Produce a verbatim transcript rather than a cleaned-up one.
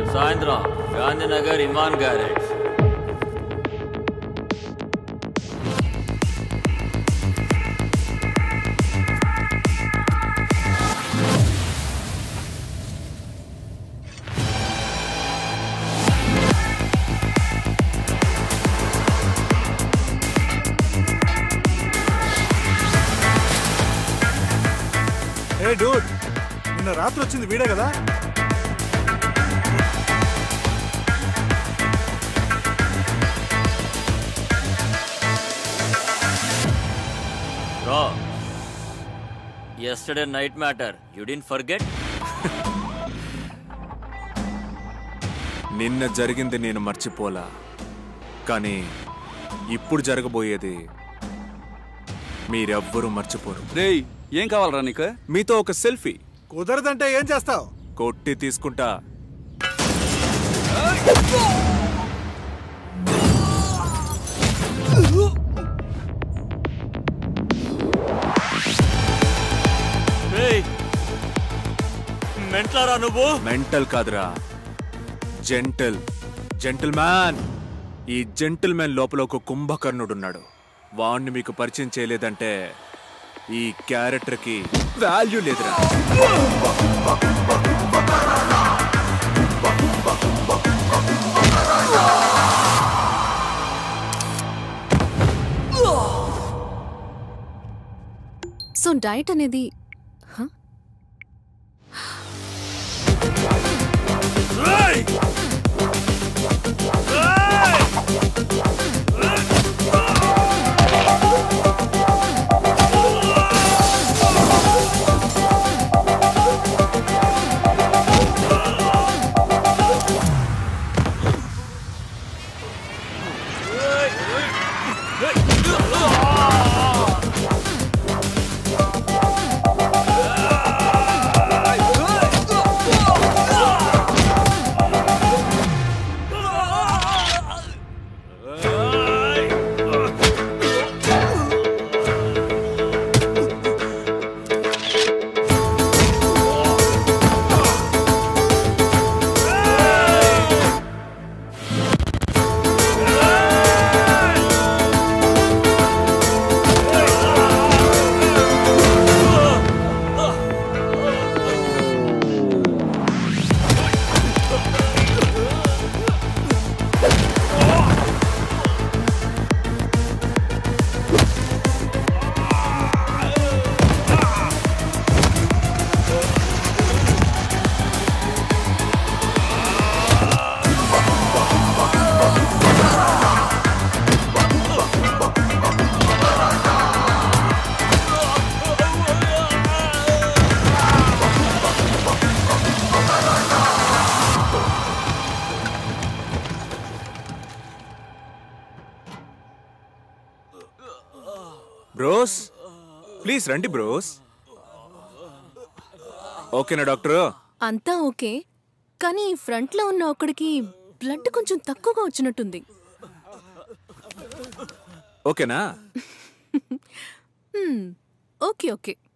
సాయంత్రం గాంధీనగర్ ఇమాన్ గ్యారేజ్. ఏ డూడ్, నిన్న రాత్రి వచ్చింది వీడే కదా? Bro, yesterday night matter, you didn't forget? నిన్న జరిగింది నేను మర్చిపోలా, కానీ ఇప్పుడు జరగబోయేది మీరెవ్వరూ మర్చిపోరు. రేయ్, ఏం కావాలరా నీకు? మీతో ఒక సెల్ఫీ. కుదరదంటే ఏం చేస్తావు? కొట్టి తీసుకుంటా. మెంటలరా నువ్వు? మెంటల్ కాదురా, జెంటల్. Gentleman. ఈ జెంటల్ మ్యాన్ లోపల ఒక కుంభకర్ణుడున్నాడు. వాణ్ణి మీకు పరిచయం చేయలేదంటే ఈ క్యారెక్టర్కి వాల్యూ లేదురా. సో డైట్ అనేది బ్రోస్, ప్లీజ్ రండి బ్రోస్. ఓకేనా డాక్టర్? అంతా ఓకే, కానీ ఫ్రంట్ లో ఉన్న ఒకడికి బ్లడ్ కొంచెం తక్కువగా వచ్చినట్టుంది. ఓకేనా? Okay okay